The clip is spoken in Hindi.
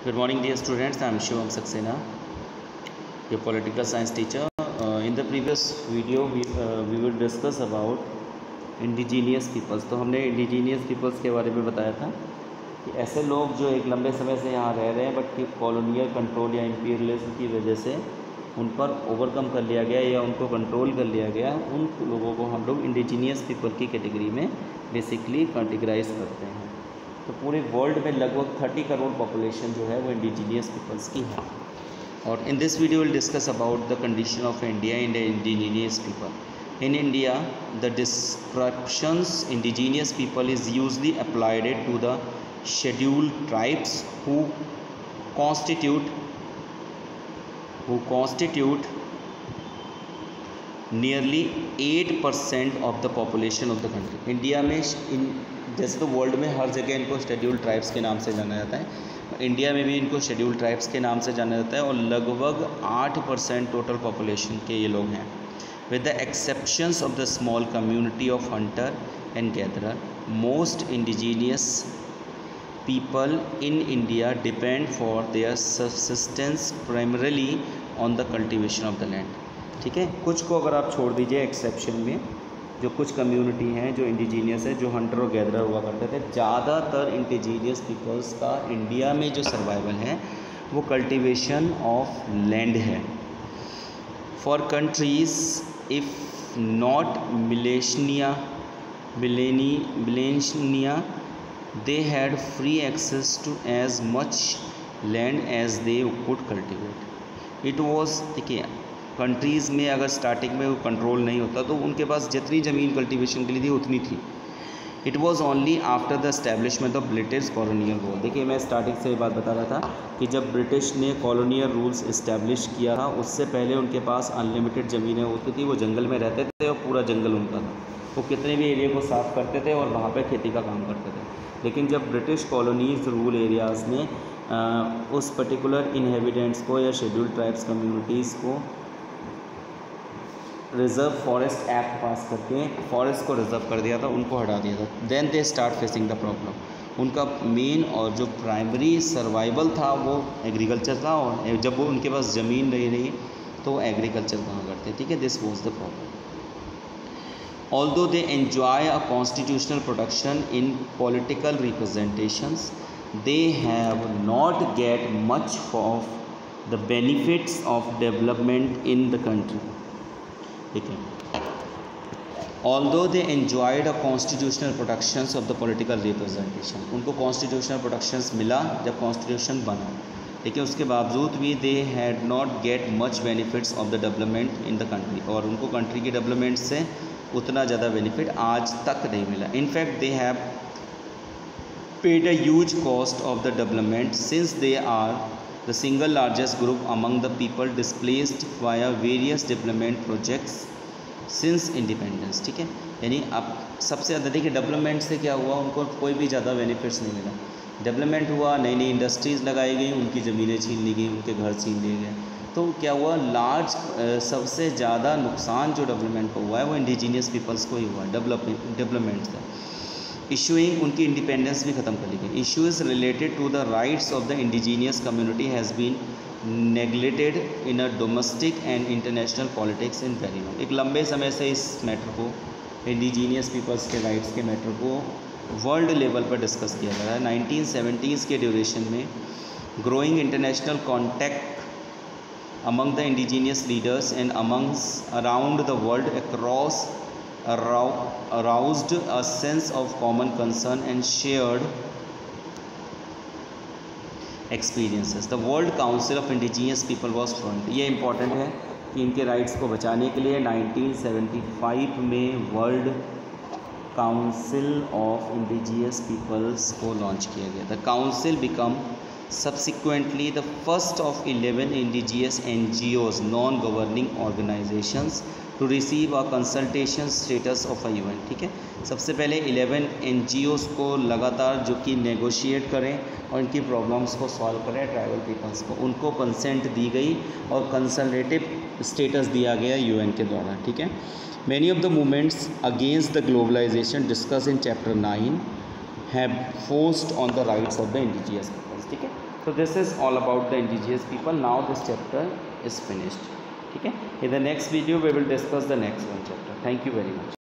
Good morning, dear students. I am Shivam Saxena, your political science teacher. In the previous video, we will discuss about indigenous peoples. तो हमने indigenous peoples के बारे में बताया था कि ऐसे लोग जो एक लंबे समय से यहाँ रह रहे हैं बट कि कॉलोनियल कंट्रोल या इम्पीरियलिज्म की वजह से उन पर ओवरकम कर लिया गया या उनको कंट्रोल कर लिया गया, उन लोगों को हम लोग इंडिजीनियस पीपल की कैटेगरी में बेसिकली कैटेगराइज करते हैं। तो पूरे वर्ल्ड में लगभग 30 करोड़ पॉपुलेशन जो है वो इंडिजीनियस पीपल्स की है। और in this video will discuss about the condition of India in the indigenous people. In India the descriptions indigenous people is usually applied to the scheduled tribes who constitute nearly 8% of the population of the country। India में जैसे तो वर्ल्ड में हर जगह इनको शेड्यूल्ड ट्राइब्स के नाम से जाना जाता है, इंडिया में भी इनको शेड्यूल्ड ट्राइब्स के नाम से जाना जाता है और लगभग 8% टोटल पॉपुलेशन के ये लोग हैं। With the exceptions of the small community of hunter and gatherer, most indigenous people in India depend for their subsistence primarily on the cultivation of the land। ठीक है, कुछ को अगर आप छोड़ दीजिए एक्सेप्शन में, जो कुछ कम्युनिटी हैं जो इंडिजीनियस है, जो हंटर और गैदरर हुआ करते थे, ज़्यादातर इंडिजीनियस पीपल्स का इंडिया में जो सर्वाइवल है वो कल्टीवेशन ऑफ लैंड है। For countries if not millennia they had free access to as much land as they could cultivate। it was, देखिए कंट्रीज़ में अगर स्टार्टिंग में वो कंट्रोल नहीं होता तो उनके पास जितनी ज़मीन कल्टीवेशन के लिए थी उतनी थी। It was only after the establishment of British colonial rule. देखिए मैं स्टार्टिंग से ये बात बता रहा था कि जब ब्रिटिश ने कॉलोनियल रूल्स इस्टेब्लिश किया था उससे पहले उनके पास अनलिमिटेड ज़मीनें होती थी, वो जंगल में रहते थे और पूरा जंगल उनका था, वो कितने भी एरिया को साफ़ करते थे और वहाँ पर खेती का काम करते थे। लेकिन जब ब्रिटिश कॉलोनीज रूल एरियाज़ ने उस पर्टिकुलर इनहेबिटेंट्स को या शेड्यूल्ड ट्राइब्स कम्युनिटीज़ को रिज़र्व फॉरेस्ट एक्ट पास करके फॉरेस्ट को रिज़र्व कर दिया था, उनको हटा दिया था। Then they start facing the problem. उनका मेन और जो प्राइमरी सर्वाइवल था वो एग्रीकल्चर था, और जब वो उनके पास ज़मीन नहीं रही तो वो एग्रीकल्चर कहाँ करते। ठीक है, this was the problem. Although they enjoy a constitutional protection in political representations, they have not get much of the benefits of development in the country। ठीक है, although they enjoyed a constitutional protections of the political representation, उनको constitutional protections मिला जब constitution बना, लेकिन उसके बावजूद भी they had not get much benefits of the development in the country, और उनको कंट्री की डेवलपमेंट से उतना ज़्यादा बेनिफिट आज तक नहीं मिला। In fact they have paid a huge cost of the development since they are the single largest group among the people displaced via various development projects since independence. ठीक है, यानी अब सबसे ज़्यादा देखिए डेवलपमेंट से क्या हुआ, उनको कोई भी ज़्यादा बेनिफिट्स नहीं मिला। डेवलपमेंट हुआ, नई नई इंडस्ट्रीज़ लगाई गई, उनकी ज़मीनें छीन ली गई, उनके घर छीन लिए गए, तो क्या हुआ लार्ज सबसे ज़्यादा नुकसान जो डेवलपमेंट को हुआ है वो इंडिजीनियस पीपल्स को ही हुआ है डेवलपमेंट से। इशूइंग उनकी इंडिपेंडेंस भी ख़त्म कर ली गई। Issues related to the rights of the indigenous community has been neglected in a domestic and international politics in very long. एक लंबे समय से इस मैटर को, इंडिजीनियस पीपल्स के राइट्स के मैटर को वर्ल्ड लेवल पर डिस्कस किया जा रहा है। 1970s के ड्यूरेशन में growing international contact among the indigenous leaders and around the world aroused a sense of common concern and shared experiences। The World Council of Indigenous People was formed। ये इम्पॉर्टेंट है कि इनके राइट्स को बचाने के लिए 1975 में World Council of Indigenous Peoples को लॉन्च किया गया। The council become subsequently the first of 11 indigenous NGOs non-governing organizations to receive a consultation status of a UN। ठीक है, सबसे पहले 11 NGOs को लगातार जो कि नेगोशिएट करें और इनकी प्रॉब्लम्स को सॉल्व करें, ट्राइबल पीपल्स को, उनको कंसेंट दी गई और कंसल्टेटिव स्टेटस दिया गया UN के द्वारा। ठीक है, many of the movements against the globalisation discuss in chapter 9 have forced on the rights of the indigenous peoples। ठीक है, So this is all about the indigenous people. Now this chapter is finished. ठीक है. In the next video we will discuss the next one chapter. Thank you very much.